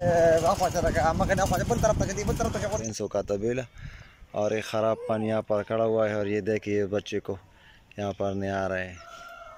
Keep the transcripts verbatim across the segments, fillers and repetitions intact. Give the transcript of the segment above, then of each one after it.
भैंसों का तबेला और एक ख़राब पानी यहाँ पर खड़ा हुआ है और ये देखिए बच्चे को यहाँ पर नहीं आ रहे हैं।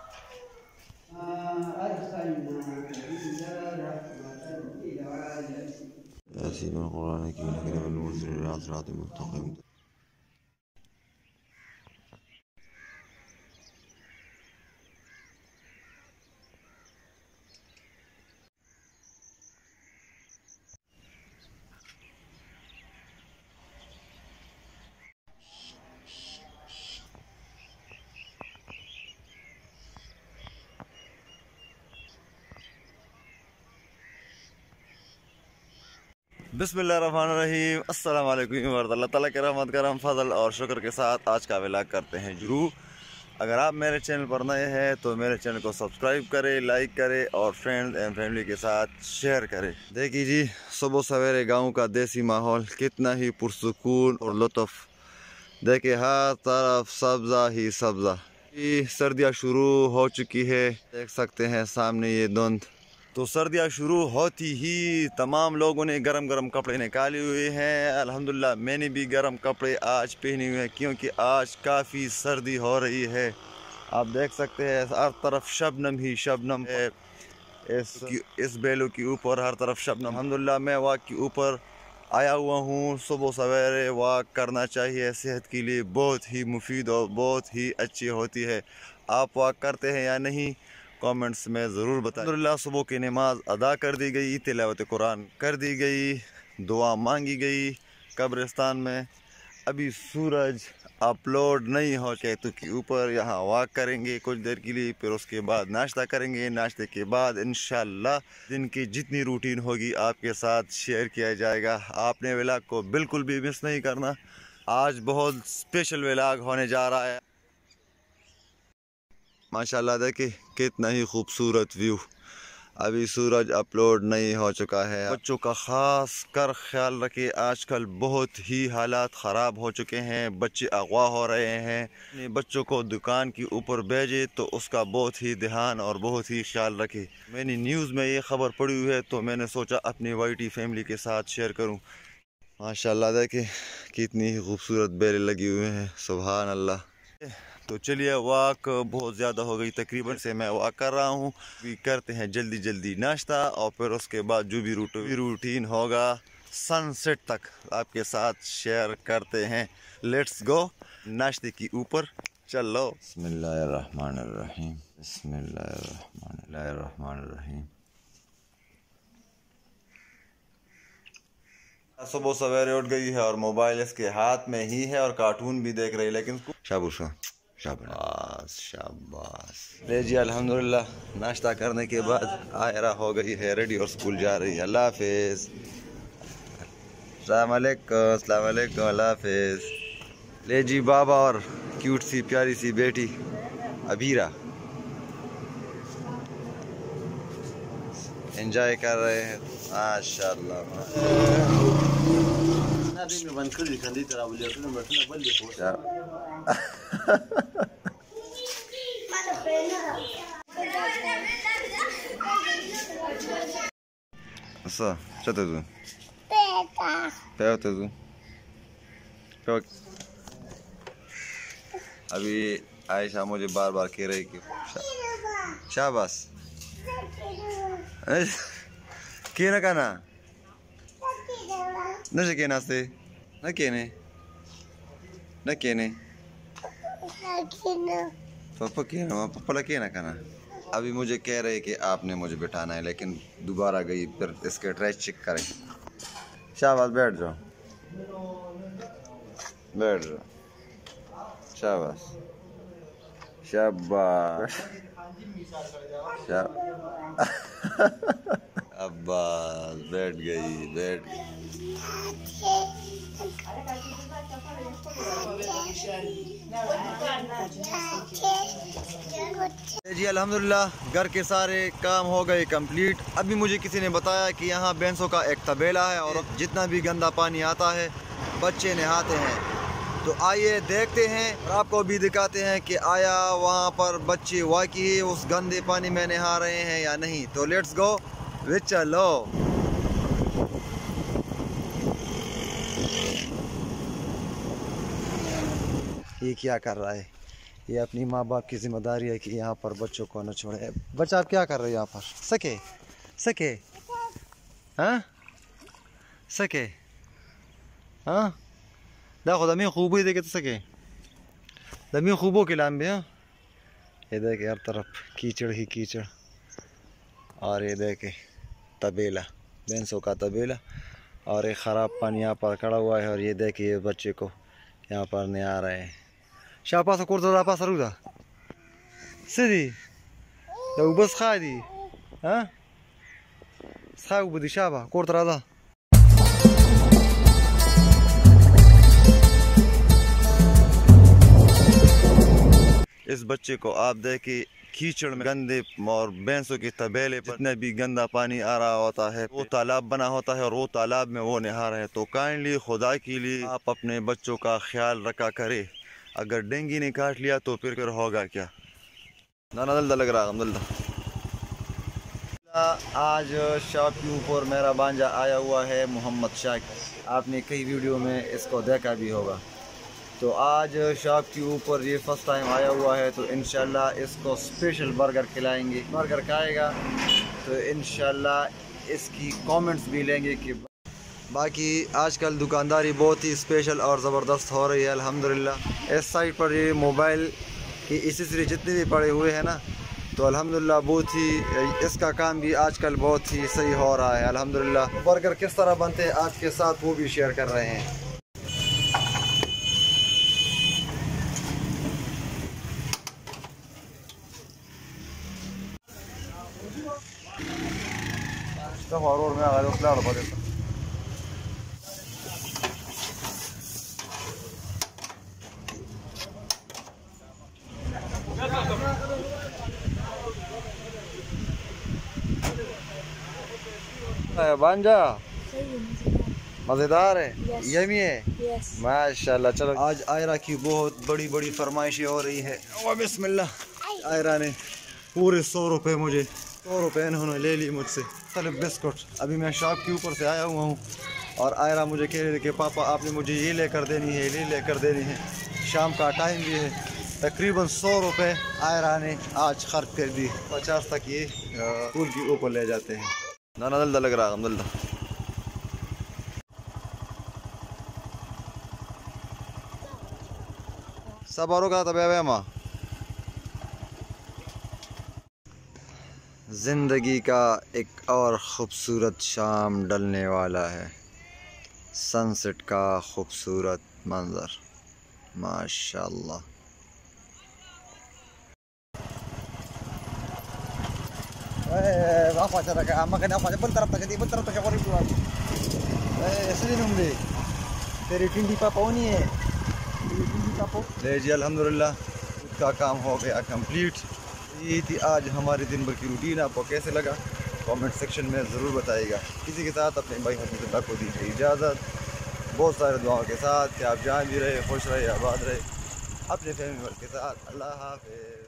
बिस्मिल्लाहिर्रहमानिर्रहीम, अस्सलाम वालेकुम और अल्लाह ताला के रहमत करम फजल और शुक्र के साथ आज का व्लॉग करते हैं शुरू। अगर आप मेरे चैनल पर नए हैं तो मेरे चैनल को सब्सक्राइब करें, लाइक करें और फ्रेंड्स एंड फैमिली के साथ शेयर करें। देखिए जी, सुबह सवेरे गांव का देसी माहौल कितना ही पुरसुकून और लुत्फ। देखिए हर तरफ सब्ज़ा ही सब्ज़ा। ये सर्दियाँ शुरू हो चुकी है, देख सकते हैं सामने ये धुंध। तो सर्दियाँ शुरू होती ही तमाम लोगों ने गरम गरम कपड़े निकाले हुए हैं। अल्हम्दुलिल्लाह मैंने भी गरम कपड़े आज पहने हुए हैं क्योंकि आज काफ़ी सर्दी हो रही है। आप देख सकते हैं हर तरफ शबनम ही शबनम है। इस इस बेलों के ऊपर हर तरफ शबनम। अल्हम्दुलिल्लाह मैं वॉक के ऊपर आया हुआ हूँ। सुबह सवेरे वॉक करना चाहिए, सेहत के लिए बहुत ही मुफीद और बहुत ही अच्छी होती है। आप वॉक करते हैं या नहीं कमेंट्स में ज़रूर बताएं। अल्हम्दुलिल्लाह सुबह की नमाज अदा कर दी गई, तिलावत कुरान कर दी गई, दुआ मांगी गई कब्रिस्तान में। अभी सूरज अपलोड नहीं हो केतु के ऊपर, यहाँ वॉक करेंगे कुछ देर के लिए, फिर उसके बाद नाश्ता करेंगे। नाश्ते के बाद इंशाल्लाह दिन की जितनी रूटीन होगी आपके साथ शेयर किया जाएगा। आपने व्लॉग को बिल्कुल भी मिस नहीं करना। आज बहुत स्पेशल व्लॉग होने जा रहा है। माशाल्लाह देखिए कितना ही खूबसूरत व्यू। अभी सूरज अपलोड नहीं हो चुका है। बच्चों का ख़ास कर ख्याल रखें, आजकल बहुत ही हालात ख़राब हो चुके हैं। बच्चे अगवा हो रहे हैं। अपने बच्चों को दुकान के ऊपर भेजे तो उसका बहुत ही ध्यान और बहुत ही ख्याल रखें। मैंने न्यूज़ में ये खबर पड़ी हुई है तो मैंने सोचा अपनी वाइटी फैमिली के साथ शेयर करूँ। माशाल्लाह देखिए कितनी ही खूबसूरत बेलें लगी हुई हैं, सुभान अल्लाह। तो चलिए वॉक बहुत ज़्यादा हो गई, तकरीबन से मैं वॉक कर रहा हूँ। भी करते हैं जल्दी जल्दी नाश्ता और फिर उसके बाद जो भी रूट रूटीन होगा सनसेट तक आपके साथ शेयर करते हैं। लेट्स गो नाश्ते के ऊपर चलो। बिस्मिल्लाहिर्रहमानिर्रहीम, बिस्मिल्लाहिर्रहमानिर्रहीम। सुबह सवेरे उठ गई है और मोबाइल इसके हाथ में ही है और कार्टून भी देख रही है, लेकिन शाबाश शाबाश शाबाश। ले जी अल्हम्दुलिल्लाह नाश्ता करने के बाद आयरा हो गई है रेडी और स्कूल जा रही है। अल्लाह हाफिज़। अस्सलाम वालेकुम, अस्सलाम वालेकुम, अल्लाह हाफिज़। ले जी बाबा और क्यूट सी प्यारी सी बेटी अबीरा एंजॉय कर रहे हैं माशाअल्लाह। Asa, co to tu? Peta. Peta to tu. Peta. अभी आयशा मुझे बार बार कह रही कि शाबाश क्या ना कहना न से कहना से न कहने न कहने पापा कहना पापा ला कहना कहना। अभी मुझे कह रहे कि आपने मुझे बिठाना है, लेकिन दोबारा गई फिर इसके ड्रेस चेक करें। शाबाश बैठ जाओ, बैठ जाओ, शाबाश शाबाश अब्बास बैठ गई बैठ गई। जी अल्हम्दुलिल्लाह घर के सारे काम हो गए कंप्लीट। अभी मुझे किसी ने बताया कि यहाँ भैंसों का एक तबेला है और जितना भी गंदा पानी आता है बच्चे नहाते हैं। तो आइए देखते हैं और आपको भी दिखाते हैं कि आया वहाँ पर बच्चे वाकई उस गंदे पानी में नहा रहे हैं या नहीं। तो लेट्स गो, चलो। ये क्या कर रहा है। ये अपनी माँ बाप की जिम्मेदारी है कि यहाँ पर बच्चों को न छोड़े। बच्चा आप क्या कर रहे हो यहाँ पर? सके सके हाँ सके हाँ देखो दमी खूब ही देखे तो सके दमी खूबों के लाम भी। हाँ ये देखे हर तरफ कीचड़ ही कीचड़। और ये देखे तबेला, भैंसों का तबेला, और एक ख़राब पानी यहाँ पर खड़ा हुआ है। और ये देखिए बच्चे को यहाँ पर नहीं आ रहे हैं। शापा से कोर्ट दापा सरुदा सीधी तो बस खा दी। हाँ खा बुद्धि शापा कोर्ट राधा। इस बच्चे को आप देखिए कीचड़ में गंदे और भैंसों के तबेले पर जितना भी गंदा पानी आ रहा होता है, वो तालाब बना होता है और वो तालाब में वो नहा रहे हैं। तो काइंडली खुदा के लिए आप अपने बच्चों का ख्याल रखा करें। अगर डेंगू ने काट लिया तो फिर फिर होगा क्या। नाना दल्दा लग रहा दल्दा। आज शॉप के ऊपर मेरा भांजा आया हुआ है मोहम्मद शाकिर। आपने कई वीडियो में इसको देखा भी होगा। तो आज शॉप के ऊपर ये फर्स्ट टाइम आया हुआ है, तो इंशाल्लाह इसको स्पेशल बर्गर खिलाएंगे। बर्गर खाएगा तो इंशाल्लाह इसकी कमेंट्स भी लेंगे कि बाकी आजकल दुकानदारी बहुत ही स्पेशल और ज़बरदस्त हो रही है अल्हम्दुलिल्लाह। इस साइड पर ये मोबाइल की एसेसरी जितने भी पड़े हुए हैं ना, तो अल्हम्दुलिल्लाह बहुत ही इसका काम भी आजकल बहुत ही सही हो रहा है अल्हम्दुलिल्लाह। बर्गर किस तरह बनते हैं आपके साथ वो भी शेयर कर रहे हैं। और में आ गया पड़े बांजा मज़ेदार है। yes. यमी है। yes. माशाल्लाह। चलो आज आयरा की बहुत बड़ी बड़ी फरमाइशें हो रही है। ओ बिस्मिल्लाह। आयरा ने पूरे सौ रुपए मुझे सौ रुपए इन्होंने ले ली मुझसे। चलो बिस्कुट। अभी मैं शॉप के ऊपर से आया हुआ हूँ और आयरा मुझे कह रही थी कि पापा आपने मुझे ये लेकर देनी है ये लेकर देनी है। शाम का टाइम भी है। तकरीबन सौ रुपए आयरा ने आज खर्च कर दी। पचास तक ये स्कूल के ऊपर ले जाते हैं। ना ना दल्दा लग रहा है दल्दा। सब औरों का तबे माँ। ज़िंदगी का एक और ख़ूबसूरत शाम ढलने वाला है। सनसेट का खूबसूरत मंज़र माशाअल्लाह। apa cara ka makan apa bentar tak jadi bentar tak kori keluar eh sini numbe तेरी टिंडी पापा नहीं है टिंडी पापा ले जी अल्हम्दुलिल्लाह का काम हो गया कंप्लीट। ये थी आज हमारे दिन भर की रूटीन। आपको कैसे लगा कमेंट सेक्शन में ज़रूर बताइएगा। किसी के साथ अपने भाई हफीज़ को दीजिए इजाज़त। बहुत सारे दुआओं के साथ कि आप जहाँ भी रहे खुश रहे आबाद रहे अपने फैमिली के साथ। अल्लाह हाफ़िज़।